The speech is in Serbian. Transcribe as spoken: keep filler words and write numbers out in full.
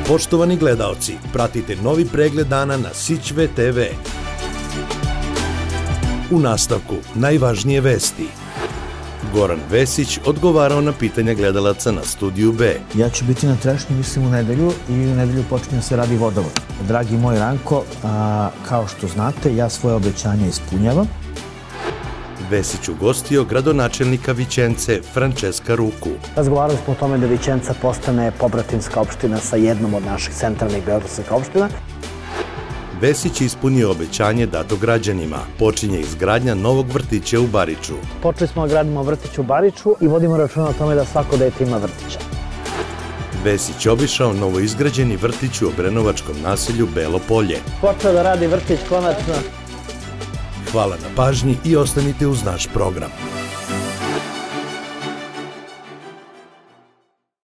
Poštovani gledaoci, pratite novi pregled dana na Sićve te ve. U nastavku najvažnije vesti. Goran Vesić odgovarao na pitanja gledalaca na Studiju B. Ja ću biti na Trešnju, mislim, u nedelju i u nedelju počinje se radi vodovod. Dragi moj Ranko, a, kao što znate, ja svoje obećanje ispunjavam. Vesić ugostio gradonačelnika Vićence Franceska Ruku. Razgovarali smo o tome da Vićenca postane pobratimska opština sa jednom od naših centralnih beogradskih opština. Vesić ispunio obećanje dato građanima. Počinje izgradnja novog vrtića u Bariču. Počeli smo da gradimo vrtić u Bariču i vodimo računa o tome da svako dete ima vrtića. Vesić obišao novoizgrađeni vrtić u obrenovačkom naselju Belo Polje. Počeo da radi vrtić konačno. Hvala na pažnji i ostanite uz naš program.